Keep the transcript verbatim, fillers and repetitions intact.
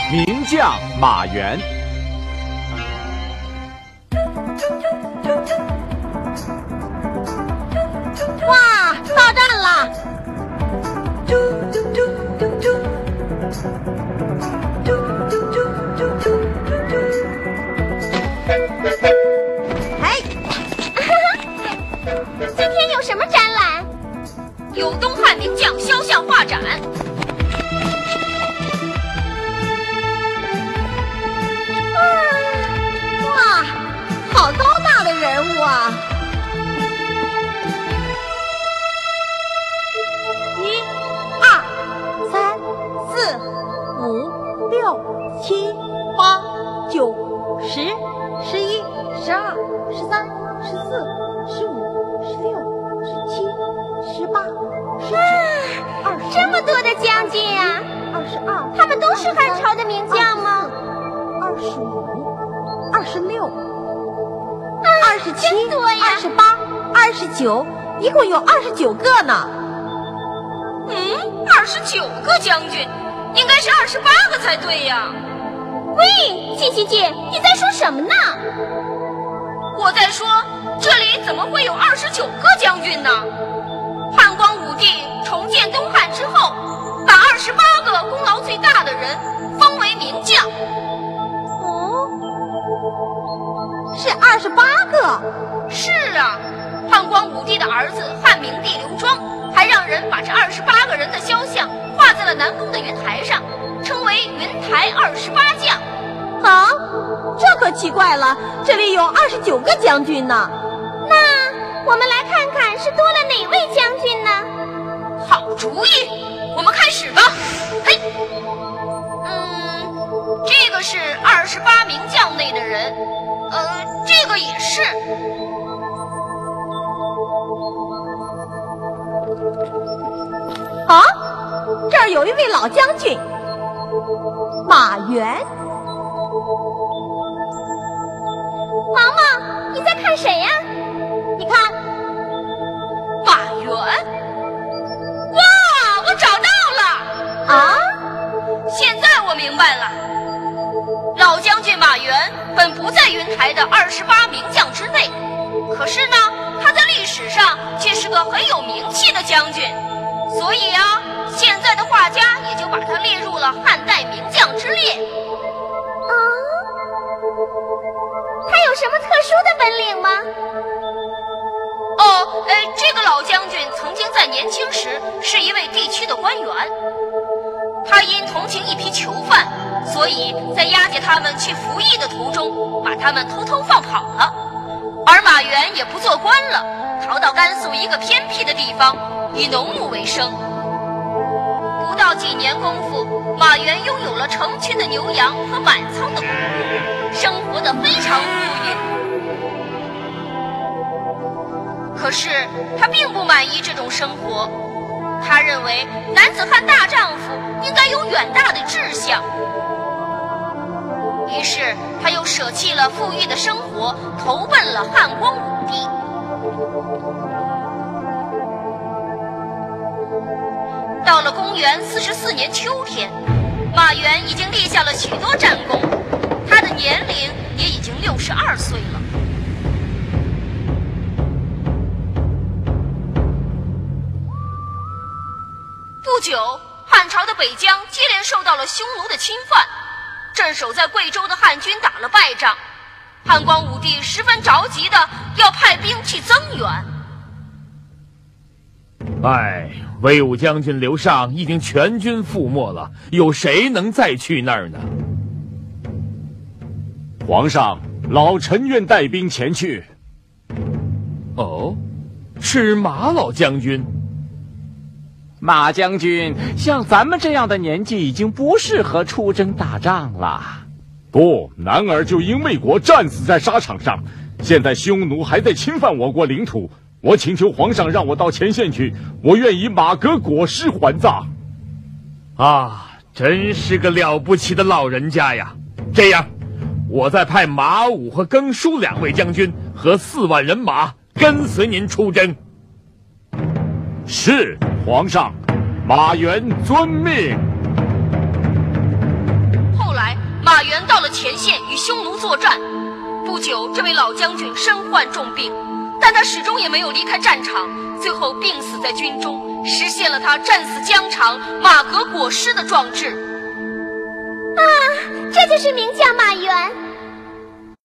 名将马援。 哇，到站了！ 哎， 今天有什么展览？ 有东汉名将肖像画展。 哇，好高大的人物啊！一、二、三、四、五、六、七、八、九、十、十一、十二、十三、十四、十五、十六、十七、十八、十九、二十。 这么多的将军啊！ 二十二， 他们都是汉朝的名将吗？ 二十五、二十六、二十七、二十八、二十九，一共有二十九个呢。 嗯，二十九个将军，应该是二十八个才对呀。 喂，茜茜姐，你在说什么呢？ 我在说，这里怎么会有二十九个将军呢？汉光武帝重建东汉之后，把二十八个功劳最大的人封为名将。 哦，是二十八个。 是啊，汉光武帝的儿子汉明帝刘庄还让人把这二十八个人的肖像画在了南宫的云台上，称为云台二十八将。 啊，这可奇怪了，这里有二十九个将军呢。 那我们来看看是多了哪位将军呢？ 好主意，我们开始吧。嘿，嗯，这个是二十八名将内的人，呃，这个也是。 啊，这儿有一位老将军，马援。 毛毛，你在看谁呀？ 你看， 马援。哇，我找到了！ 啊， 现在我明白了，老将军马援本不在云台的二十八名将之内，可是呢，他在历史上却是个很有名气的将军，所以啊，现在的画家也就把他列入了汉代名将之列。 啊，他有什么特殊的本领吗？ 哦，呃，这个老将军曾经在年轻时是一位地区的官员，他因同情一批囚犯，所以在押解他们去服役的途中，把他们偷偷放跑了。而马援也不做官了，逃到甘肃一个偏僻的地方，以农牧为生。不到几年功夫，马援拥有了成群的牛羊和满仓的谷物，生活得非常富裕。可是他并不满意这种生活，他认为男子汉大丈夫应该有远大的志向。于是他又舍弃了富裕的生活，投奔了汉光武帝。到了公元四十四年秋天，马援已经立下了许多战功，他的年龄也已经六十二岁了。不久，汉朝的北疆接连受到了匈奴的侵犯，镇守在贵州的汉军打了败仗，汉光武帝十分着急的要派兵去增援。 哎，威武将军刘尚已经全军覆没了，有谁能再去那儿呢？ 皇上，老臣愿带兵前去。 哦，是马老将军。 马将军，像咱们这样的年纪，已经不适合出征打仗了。 不，男儿就因魏国战死在沙场上，现在匈奴还在侵犯我国领土，我请求皇上让我到前线去，我愿以马革裹尸还葬。 啊，真是个了不起的老人家呀！这样，我再派马武和更叔两位将军和四万人马跟随您出征。 是，皇上，马援遵命。 后来员到了前线与匈奴作战。不久，这位老将军身患重病，但他始终也没有离开战场，最后病死在军中，实现了他战死疆场、马革裹尸的壮志。 啊，这就是名将马援。